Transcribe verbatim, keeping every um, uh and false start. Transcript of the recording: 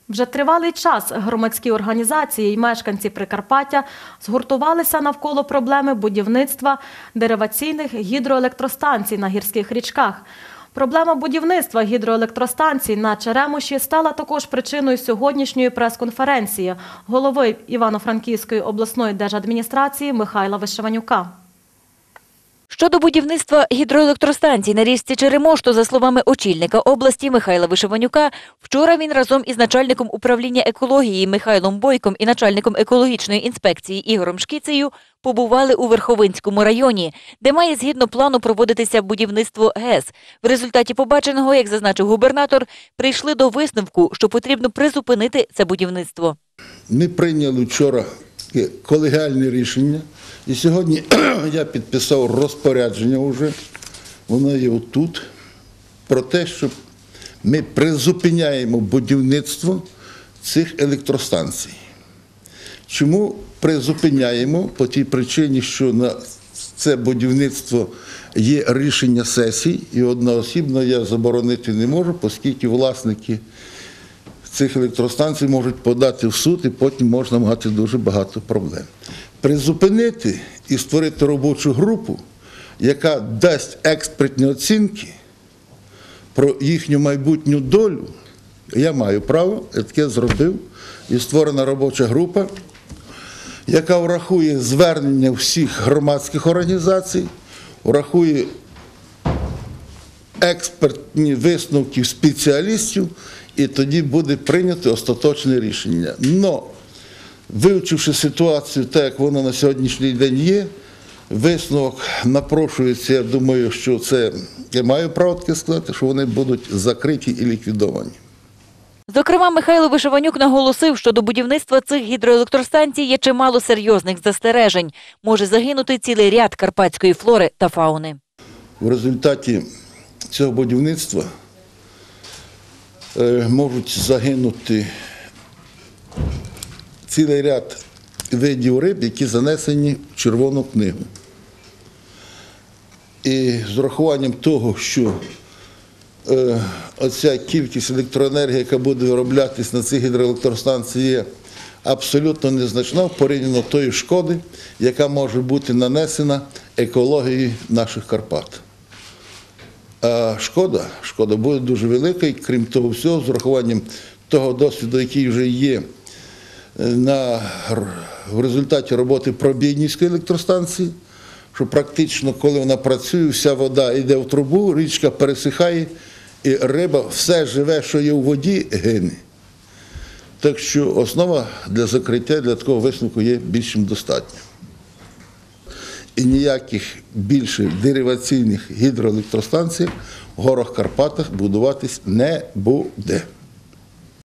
Вже тривалий час громадські організації і мешканці Прикарпаття згуртувалися навколо проблеми будівництва дериваційних гідроелектростанцій на гірських річках. Проблема будівництва гідроелектростанцій на Черемуші стала також причиною сьогоднішньої прес-конференції голови Івано-Франківської обласної держадміністрації Михайла Вишиванюка. Щодо будівництва гідроелектростанцій на річці Черемош, то, за словами очільника області Михайла Вишиванюка, вчора він разом із начальником управління екології Михайлом Бойком і начальником екологічної інспекції Ігорем Шкіцею побували у Верховинському районі, де має згідно плану проводитися будівництво ГЕС. В результаті побаченого, як зазначив губернатор, прийшли до висновку, що потрібно призупинити це будівництво. Ми прийняли вчора колегіальне рішення. І сьогодні я підписав розпорядження вже, воно є отут, про те, що ми призупиняємо будівництво цих електростанцій. Чому призупиняємо? По тій причині, що на це будівництво є рішення сесій, і одноосібно я заборонити не можу, оскільки власники цих електростанцій можуть подати в суд, і потім можна мати дуже багато проблем. Призупинити і створити робочу групу, яка дасть експертні оцінки про їхню майбутню долю, я маю право, я таке зробив, і створена робоча група, яка врахує звернення всіх громадських організацій, врахує експертні висновки спеціалістів, і тоді буде прийнято остаточне рішення. Но, вивчивши ситуацію так, як вона на сьогоднішній день є, висновок напрошується, я думаю, що це, я маю право таке сказати, що вони будуть закриті і ліквідовані. Зокрема, Михайло Вишиванюк наголосив, що до будівництва цих гідроелектростанцій є чимало серйозних застережень. Може загинути цілий ряд карпатської флори та фауни. В результаті цього будівництва е, можуть загинути цілий ряд видів риб, які занесені в Червону книгу. І з урахуванням того, що е, оця кількість електроенергії, яка буде вироблятися на цих гідроелектростанціях, є абсолютно незначна порівняно тої шкоди, яка може бути нанесена екології наших Карпат. А шкода, шкода буде дуже велика, і крім того всього, з урахуванням того досвіду, який вже є на, в результаті роботи Пробійнівської електростанції, що практично, коли вона працює, вся вода йде в трубу, річка пересихає, і риба, все живе, що є у воді, гине. Так що основа для закриття, для такого висновку є більш ніж достатньо. І ніяких більше дериваційних гідроелектростанцій в горах Карпатах будуватись не буде.